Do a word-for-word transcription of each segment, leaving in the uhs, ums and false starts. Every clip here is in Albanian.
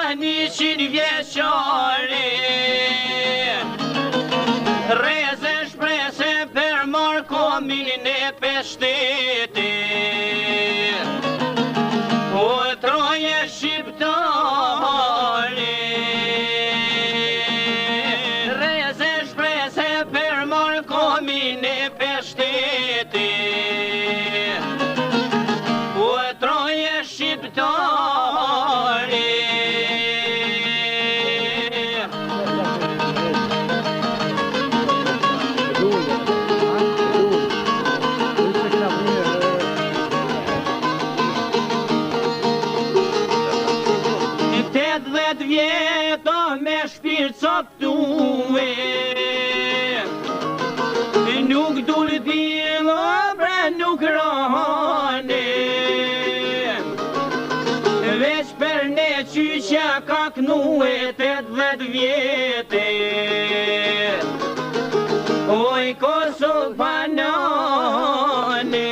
njëqind vjeqare. Reze shprese për markomin e peshtete. O troje shqiptare. Reze shprese për markomin e peshtete. O troje shqiptare. Tetdhet vjeto me shpirt coptue, nuk dul dilo bre nuk rane, veç për ne qyqja ka knue tetdhet vjete. Oj Kosovë banane.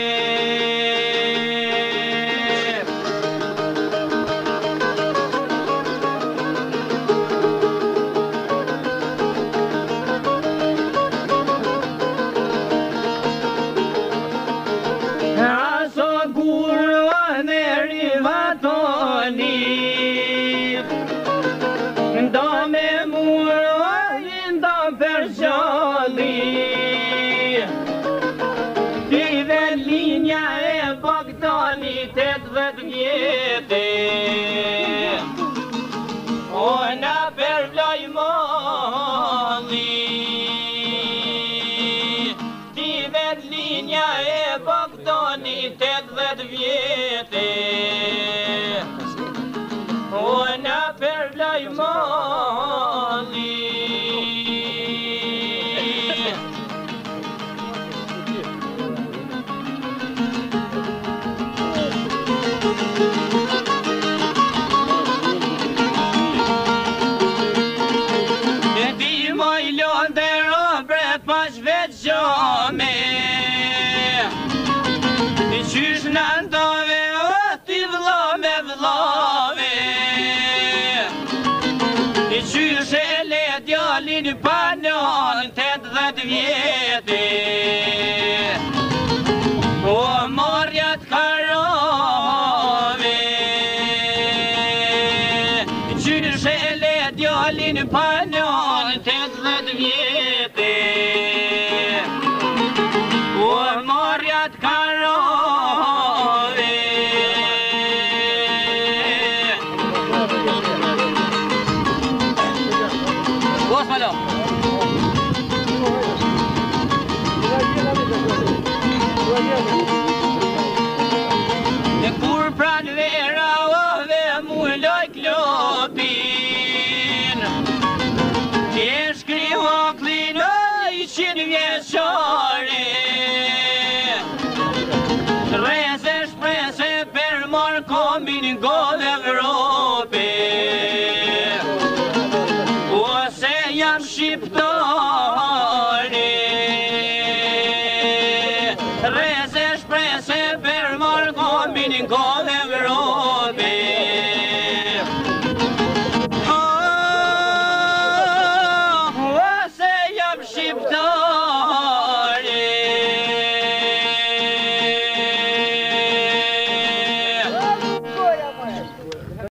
Aso gurë me rivatoni, do me murë do për gjalli. Ti dhe linja e Bagdani tetdhet vjete. O na për vloj malli. Ti dhe linja e Bagdani tetdhet vjete. O na për vloj malli. Qysh në ndove, o ti vla me vlave. Qysh e le djalin panon tetdhet vjete. O marjat karave. Qysh e le djalin panon tetdhet vjete.